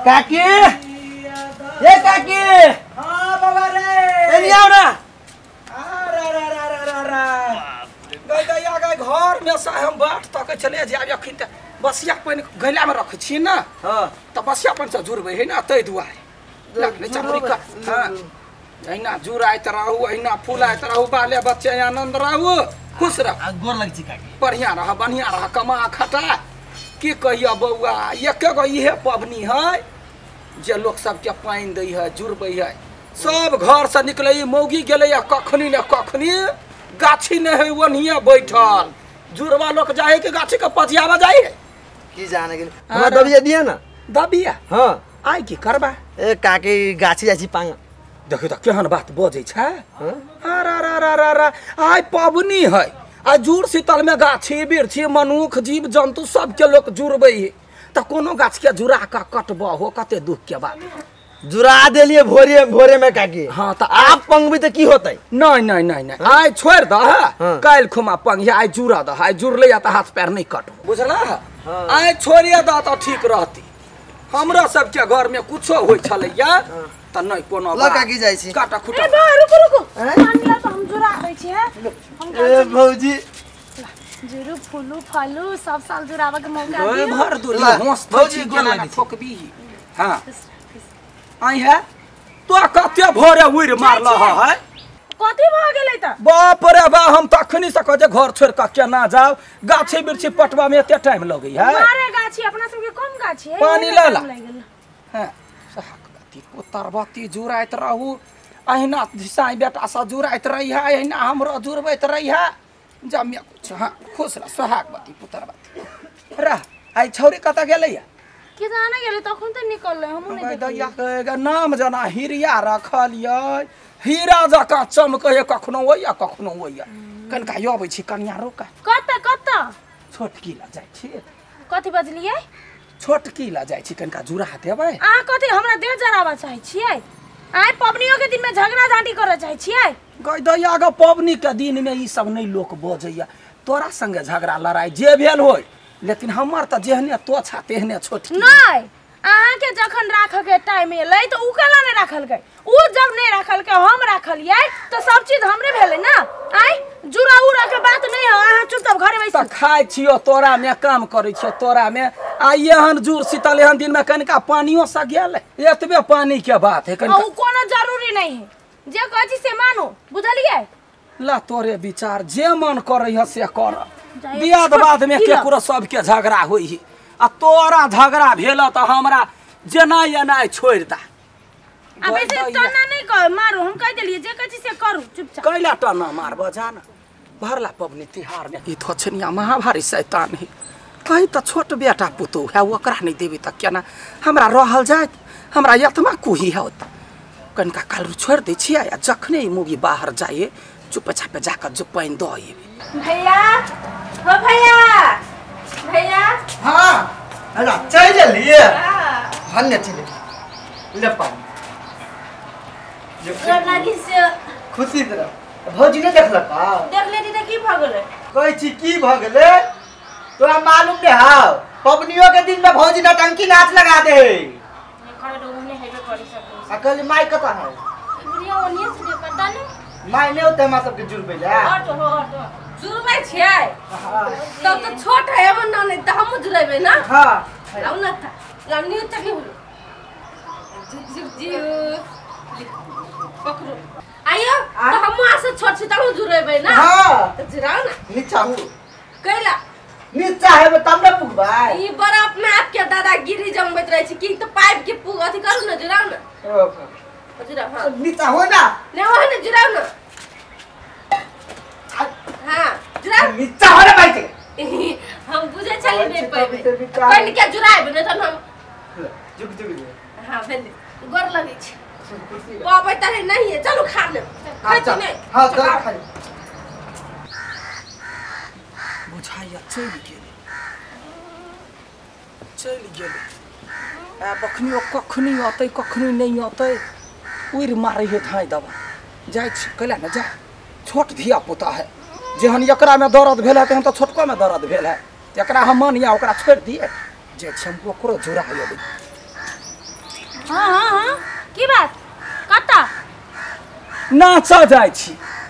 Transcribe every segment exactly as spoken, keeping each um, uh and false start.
काकी ये काकी हां बाबा रे एनी आओ ना अरे रे रे रे रे गई गई आ गई घर में से हम बाट तक चले जाब अखिन त बसिया पानी गैला में रख छी ना हां त बसिया पानी से जुड़बे है ना तै दुआरे लगले चमड़ी का हां ऐना जुराइत रहू ऐना फुलाइत रहू बाले बच्चे आनंद रहू खुश रह गोर लग छी काकी बढ़िया रह बढ़िया रह कमा खटा की कहिया बउआ एक गो इहे पबनी है जे लोग सबके पानी दै है जुड़बै है सब घर से निकले मौगी गेले कखनी ने कखनी गाछी ने है ओनिए बैठल जुड़वा लोग जाए कि गाछी के पजियावा जाए की जाने गेल हमरा दबिया दिया ना दबिया हां आई की करबा ए काकी गाछी जाछी पांग देखो त केहन बात बजै छै अरे रे रे रे आई पबनी है आ जुड़ शीतल में गाछी वृक्षी मनुख जीव जंतु सबके लोग जुड़बै है त कोनो गाछ के जुड़ा का कटबा हो कते दुख के बात जुड़ा देलिए भोरे भोरे में काकी हां त आप पंगबी त की होतै नहीं नहीं नहीं नहीं आई छोड़ द काल खुमा पंग आई जुड़ा द आई जुड़ले या त हाथ पैर नहीं कटो बुझला आई छोड़िए द त ठीक रहती हमरा सबके घर में कुछो होय छलैया त नहीं कोनो ल काकी जाय छी काटा खुटा ए बा रुको रुको पानी ला त हम जुरा दै छी है हम ए भौजी जुरु फुलू फलू सब साल जुरावा के मौका ओए दियो भर दूरी होस भौजी भौजी गोला गेला दी। ठोकबी हां आई है तो कते भोरे उड़ मारला है कथि भ गेलै त बाप रे बा हम तखनी से कहे घर छोड़ के केना जाओ गाछी बिरछी पटवा में एते टाइम लगई है मारे गाछी अपना सब के कम गाछी है पानी ला ला हां सहकती पुतरबती जुराइत रहू अहिना दिसाई बेटा सा जुराइत रही है अहिना हमरो जुरबैत रही है जमिया कुछ हां खुश रह सोहागवती पुतरबती रह आई छौरी कत गेलैया के जाने गेलै तखन त निकललै हम नै भाई दैया के नाम जना हिरिया रखलिए हीरा जका चमकै कखनो होइया कखनो होइया कनका आबै छी कन्या रोका कत कत छोटकी ला जाइ छी कथि बजलियै छोटकी ला जाइ छी कनका जुरा देबै आ कथि हमरा देह जरावा चाहि छियै आइ पबनियो के दिन में झगड़ा झांटी करे चाहि छियै गई दैया के पबनी के दिन में ई सब नहीं लोक बजैया तोरा संगे झगड़ा लड़ाई जे भेल होय लेकिन हमर त जेहने तो छा तेहने छोटकी नहीं अहाँ के जखन राखे के टाइम एलै त उ केला नै राखल गई उ जब नै राखल के हम राखलियै त सब चीज हमरे भेलै ना आई जुरा उरा के बात नै हो अहाँ चुपचाप घरे बैठ त खाइ छियो तोरा में काम करै छियो तोरा में आ एहन जुड़ शीतल एहन दिन में कनका पानियो स गेल एतबे पानी के बात है कनका उ कोनो जरूरी नहीं है जे कहै छी से मानो बुझलियै ला तोरे विचार जे मन करे है से कर बियाद बाद में केकरो सबके झगड़ा होई है आ तोरा झगड़ा भेल त हमरा जेना एना छोड़ दा अब ऐसे टना नहीं कह मारो हम कह देलिए जे कहै छी से करू चुपचाप कैला टना मारब जाना भरला पबनी तिहार में ई थोछनिया महाभारी शैतान है कहीं त छोट बेटा पुतौ है ओकरा नहीं देबी त केना हमरा रहल जाय हमरा यतमा कुही है त कनका काल छोड़ दे छिया या जखने ई मुगी बाहर जाए चुप चापे जाकर जो पानी द आइबे भैया हो भैया भैया हां हेला चल लिए हन्ने चले ले पानी लगी से खुशी तरह भौजी ने देखलक का देख लेती त की भ गेलै कहै छी की भ गेलै तोरा मालूम नै हाउ पबनियों के दिन में भौजी नटंकी नाच लगा दे खड़े लोग ने हेबे करी सब अकल माई कता है बुढ़िया ओनिए से दे पता नहीं माई ने होते हमरा सबके जुड़बे ला और तो हो और तो जुड़बै छियै तब तो छोट है हमर ना नहीं त हम जुड़बै ना हां लाउ ना था लानी तक हो जुग जुग जी पकड़ो आइयो तो हम वहां से छोट छी त हम जुड़बै ना हां त जुड़ाओ ना नीचा हूं कैला नीचा है तब न पुगबाई ई बड़ा अपने आप के दादागिरी जमबैत रहै छी कि त पाइप के पुग अथि करू ना जुड़ाओ ना जुड़ाओ हां नीचा हो ना ले हो ना जुड़ाओ ना हां जुड़ाओ नीचा हो ना भाई के हम बुझे चली नहीं पाइबे कल के जुड़ाइब न त हम जुग जुग हां भेल गोर लगै छी बाबा तारे नहीं है चलो खा ले खाई नहीं हां चल खा ले बुझाइया चल गेले चल गेले आ बखनी कखनी अतै कखनी नहीं अतै उड़ मारै है थाई दबा जाय छी कैला न जा छोट धिया पुता है जेहन एकरा में दर्द भेल है तेहन त छोटको में दर्द भेल है एकरा हम मानिया ओकरा छोड़ दिए जे छै हम ओकरो जुड़ा लेबै हाँ हाँ हाँ की बात कता नाच जाइ छी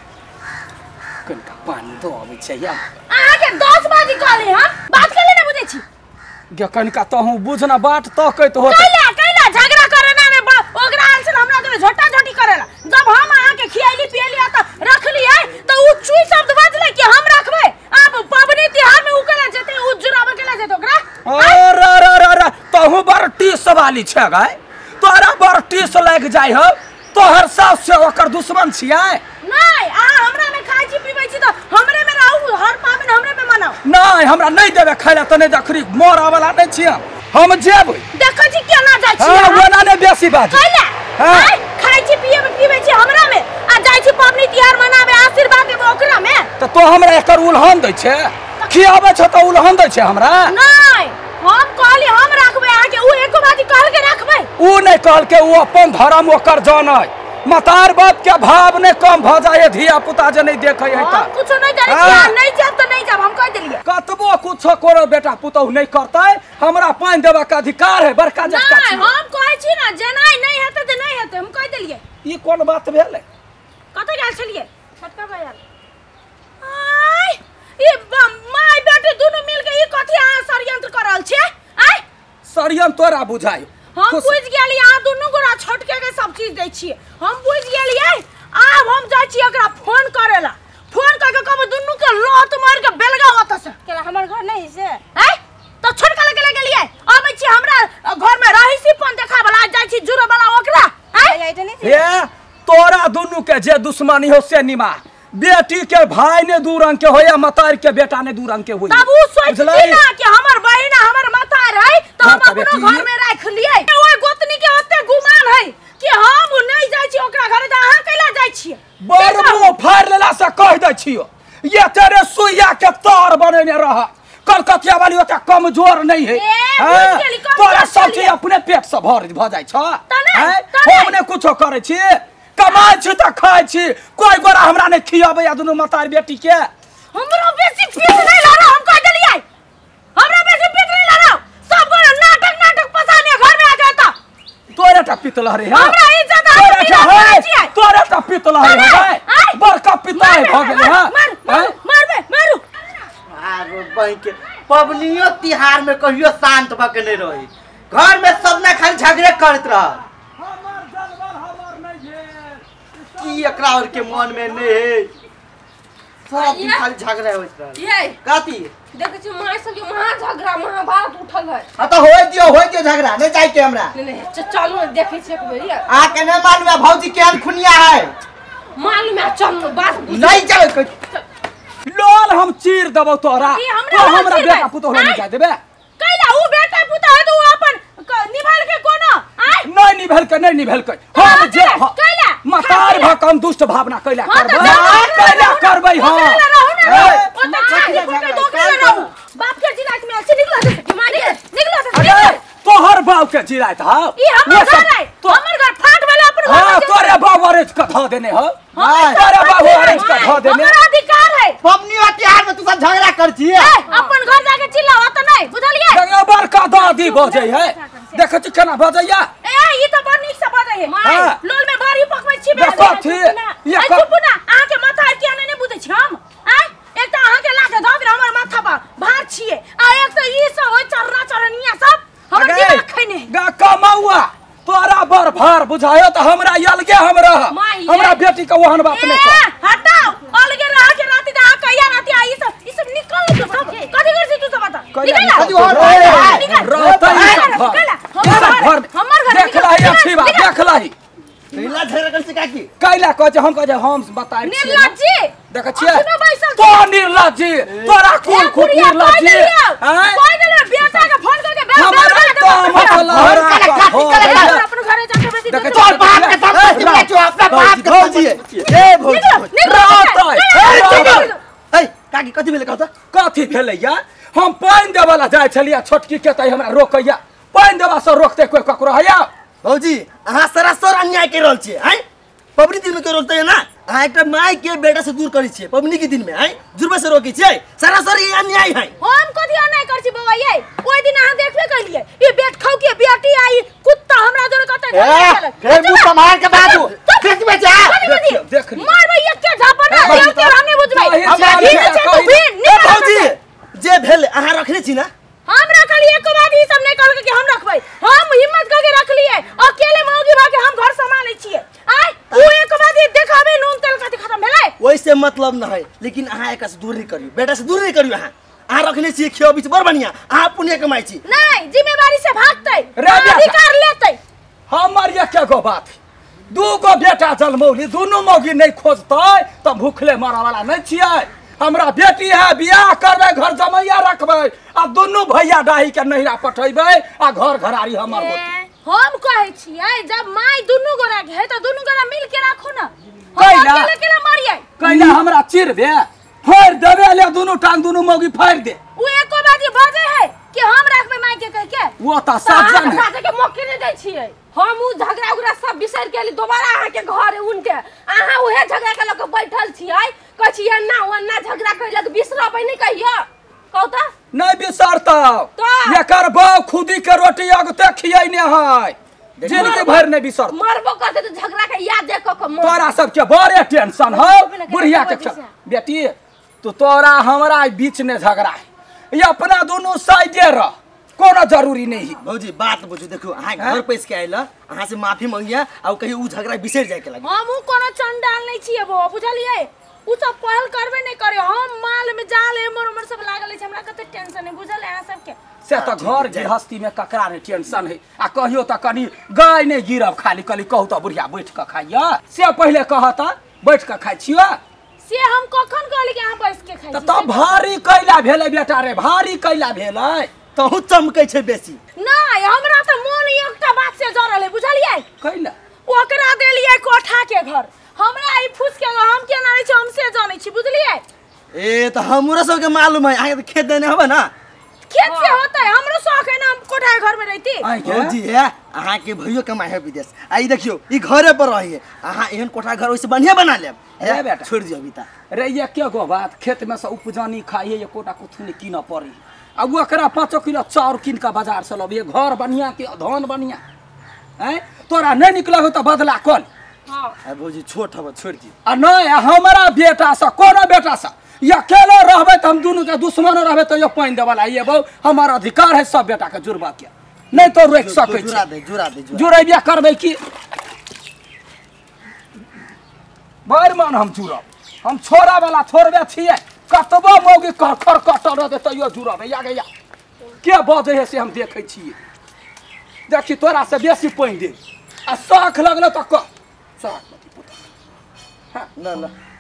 कनिका पानी दो आबै छै या अहाँ के दस बाजी कहली हम बात केले ना बुझै छी गे कनिका तहू बुझना बात तकैत होत कैला कैला झगड़ा करना में ओकरा आंसर हमरा के झोटा झोटी करेला जब हम अहाँ के खियाइली पियली त रखलिए त उ चुई शब्द बजले कि हम रखबै अब पबनी तिहार में उ केला जेते उ जुराबे केला जेते ओकरा अरे रे रे रे तहू बड़ टीस वाली छै गै तोरा बड़ टीस लाग जाय हो तोहर सास से ओकर दुश्मन छियै नहीं आ हमरा में खाइ छी पीबै छी त हमरे में रहू हर पाबन हमरे में मनाओ नहीं हमरा नहीं देबे खाइला त नहीं देखरी मरा वाला नहीं छियै हम जेबै देखै छी केना जाइ छी हां ओना ने बेसी बात कैला हां खाइ छी पीबै पीबै छी हमरा में आ जाइ छी पबनी तिहार मनाबे आशीर्वाद देबो ओकरा में त तो हमरा एकर उल्हन दै छै खियाबै छ त उल्हन दै छै हमरा नहीं हम कहली हम रखबै आ के उ एको बाजी कहल के रखबै उ नहीं कहल के उ अपन धर्म ओकर जानै मतार बाप के भाव ने कम भ जाए धिया पुता जे नहीं देखे है त कुछ नहीं जाने छी नहीं जाब त नहीं जाब हम कह देलिए कतबो कुछ करो बेटा पुतौ नहीं करतै हमरा पानी देबा के अधिकार है बड़का जटका छी नहीं हम कहै छी ना जेनाइ नहीं हेतै त नहीं हेतै हम कह देलिए ई कोन बात भेलै कतै गेल छलिए छोटका भैया आय ई माय बेटी दुनु मिल के ई कथि अहाँ षड्यंत्र कर रहल छी आय षड्यंत्र तोरा बुझाय हम बुझ गेली अहाँ दुनु गोरा छोटके के सब चीज दै छियै हम बुझ गेलियै आब हम जाइ छी एकरा फोन करेला फोन करके कहब दुनु के लत मार के बेलगा ओत से केला हमर घर नहीं से हैं तो छोटका लगे गेलियै आबै छी हमरा घर में रही सी फोन देखा वाला जाइ छी जुरो वाला ओकरा हैं हे तोरा दुनु के जे दुश्मनी हो से निमा बेटी के भाई ने दू रंग के होया मतार के बेटा ने दू रंग के होई तब उ सोच ना कि हमर बहिन हमर मतार है तो हम अपनो घर में राख लिए ओए गोतनी के ओते गुमान है कि हम नहीं जाय छी ओकरा घरे त अहाँ कैला जाय छी बड़ मुंह फाड़ लेला से कह दै छियो ये तेरे सुइया के तार बनेने रह कलकतिया वाली ओते कमजोर नहीं है हैं तोरा सब चीज अपने पेट से भर भ जाय छ हैं हम ने कुछो करे छी कमाई छी त खाय छी कोई गोरा हमरा ने खियाबे या दुनु मतार बेटी के हमरा बेसी पीस नहीं लाना हम कह देलिए हमरा बेसी पीस नहीं लाना सब गोरा नाटक नाटक पसाने घर में आ जाता तोरे त पितल रे हां हमरा इज्जत हमरा छियै तोरे त पितल रे हां बड़का पिता है भ गेल हां मार मारबे मारू आरो बहन के पबनियो तिहार में कहियो शांत भ के नहीं रही घर में सब ना खाली झगड़े करत रह हमर जलवर हमर नहीं है की एकरा और के मन में नहीं है सब दिन खाली झगड़ा होइत रह ये काती देखे छी माय सब के महा झगड़ा महाभारत उठल है हां तो होय दियो होय दियो झगड़ा नहीं जाय के हमरा नहीं नहीं चलू देखे छी एक बेर आ के नहीं मालूम है भौजी केहन खुनिया है मालूम है चल बात नहीं जावे लोल हम चीर देबो तोरा तो हमरा बेटा पुतो हो नहीं जा देबे कैला उ बेटा पुता है तो उ अपन निभाल के कोनो आय नहीं निभल के नहीं निभल के हम जे कैला मतार भकम दुष्ट भावना कैला करबै कैला करबै हां ओ त छाती के दोकरे में रहू बाप के जिलात में से निकला दे मारी निकला दे तोहर बाप के जिलात हां ई हमर घर है हमर घर फाट वाला अपन घर हां तोरे बाप अरेज का ध देने हो तोरे बाप अरेज का ध देने हमर अधिकार है पबनियो तिहार में तू सब झगड़ा कर छी अपन घर जाके चिल्लाओ त नहीं बुझलिए देखो बड़का दादी बजै है देखै छी केना बजैया ए ई त बड़ नीक से बजै है माय लोल में बारी पकबै छी देखो थी ये चुप ना अहाँ के माथा के नहीं बुझै छी हम आय एक त अहाँ के लाके ध दे हमर माथा पर भार छिए आ एक त ई सब होय चरना चरनिया सब हमर दिमाग खैने गा कमाउआ तोरा बर भार बुझायो त हमरा अलगे हम रह हमरा बेटी के ओहन बात नहीं कर हटाओ अलगे रह के राती त अहाँ कहिया राती आई सब ई सब निकल के सब कथि कर छी तू सब बता हमर घर देख लही अच्छी बात देख लही नीला झगड़ा कर छी काकी कैला कह हम कह हम बताइ छी निर्लज्जी देख छिए तो निर्लज्जी तोरा कोन खूब निर्लज्जी हैं कोई देले बेटा के फोन करके हमरा तो मतलब हरा हो अपन घरे जाके बेसी देख चल बाप के साथ बेचो अपना बाप के भौजी ए भौजी ए काकी कथि भेले कहत कथि भेले या हम पानी देवाला जाय छलिया छोटकी के तई हमरा रोकैया पानी देवा से रोकते कोई ककरो हया भौजी अहाँ सरासर अन्याय कर रहल छी हैं पबनी दिन में कर रहल ना आ एकटा माई के बेटा से दूर करी छे पबनी के दिन में है जुर्मे से रोकी छे सरासर ये अन्याय है। हम कथि अन्याय कर छी बौआ ये ओइ दिन अहाँ देखबे कलिए ई बेट खाऊ के बेटी आई कुत्ता हमरा जोर कत फिर मुंह संभाल के बाजू देख में जा देख मारबे एक के झापड़ ना देव के हम नहीं बुझबै हम भौजी जे भेल अहाँ रखले छी ना हम रखली एको बात ई सब नहीं कहल कि हम रखबै हम हिम्मत करके रखलिए अकेले मौगी भागे हम घर संभालै छिए आय उ एको बात ई देखाबे नून तेल कथि खत्म भेलै वैसे मतलब न है लेकिन अहाँ एक से दूर नहीं करियो बेटा से दूर नहीं करियो अहाँ अहाँ रखले छी खियो बीच बड़ बढ़िया अहाँ पुण्य कमाई छी नहीं जिम्मेवारी से भागतै रे बेटा। अधिकार लेतै हमर ये के गो बात दू गो बेटा जन्मौली दोनों मौगी नहीं खोजतै तो भूखले मरऽ वाला नहीं छियै हमरा बेटी है बियाह करबै घर जमैया रखबै आ दोनों भैया डाही के नहिरा पठेबै आ घर घरारी हमर होतै हम कहै छियै जब माय दुनु गोरा के है त दुनु गोरा मिल के राखो ना कैला? अकेले अकेले मरियै कैला हमरा चिरबे फोड़ देबे ले दोनों टांग दोनों मौगी फाड़ दे उ एको बात ई बजे है कि हम रखबै माय के कह के वो त सजन है बाजे के मौके नहीं दै छियै हम उ झगड़ा उगड़ा सब बिसर के दोबारा अहाँ के घर उनके अहाँ उहे झगड़ा के लके बैठल छियै कहै छियै ना ओन्ना झगड़ा कैलक बिसरबै नहीं कहियो कहू त नहीं बिसरतौ तो? एकर बाप खुदी के रोटी अगते खियैने है जिंदगी भर नहीं बिसर मरबो करते तो झगड़ा के याद देख के मर तोरा सबके बड़े टेंशन हो बुढ़िया के छ- बेटी तो तोरा हमरा बीच में झगड़ा है ये अपना दोनों साइडे रह कोनो जरूरी नहीं है भौजी बात बुझू देखो अहाँ घर पैस के आइला अहाँ से माफी मांगिया आ कहीं उ झगड़ा बिसर जाए के लगे हम उ कोनो चंडाल नहीं छियै बो बुझलियै उ सब पहल करबे नहीं करे हम माल में जाल एमर उमर सब लागल छै हमरा कते टेंशन है बुझल है अहाँ सबके से तो घर गृहस्थी में ककरा नहीं टेंशन है आ कहियो तो कनी गाय नहीं गिरब खाली कली कहू तो बुढ़िया बैठ के खाइया से पहले कहत बैठ के खाइ छियो से हम कखन कहली कि अहाँ बैस के खाइ तो तब भारी कैला भेले बेटा रे भारी कैला भेले तहु चमकै छै बेसी नहीं हमरा त मोन एकटा बात से जरल है बुझलियै कैला ओकरा देलियै कोठा के घर हमरा ई फुस के हम के नारै छै हमसे जानै छी बुझलियै ए त हमरो सब के मालूम है अहाँ के खेत देने हबे ना खेत से होता है हमरो शौक है ना हम कोठा के घर में रहती आई के भौजी है अहाँ के भइयो कमाई है विदेश आई देखियो ई घरे पर रहिए अहाँ एहन कोठा घर ओइसे बढ़िया बना लेब ए बेटा। छोड़ दियो अभी ता रे ये के गो बात खेत में से उपजानी खाइए ये कोटा कुथुनी कीन पड़ी अब ओकरा पाँचो किलो चाउर कीन के बाजार से लबिए घर बढ़िया के धान बढ़िया हैं तोरा नहीं निकल हो तो बदला कल हां आ भौजी छोट हबे छोड़ दियो आ नहीं हमारा बेटा से कोनो बेटा से ये अकेले रहबे तो हम दोनों के दुश्मन रहबे तो ये पानी देवला ये बहु हमारा अधिकार है सब बेटा के जुड़बा के नहीं तो रोक सकै जुड़ा छी दे जुड़ा दे जुड़ा जुड़ैबे करबै की बार मान हम जुड़ब हम छोरा वाला छोड़बे छियै कतबो मौगी कर कर कट रहते तैयो जुड़ब या गया के बजे है से हम देखै छियै देखी तोरा से बेसी पानी दे आ शौख लगलो तो क शौख ना ना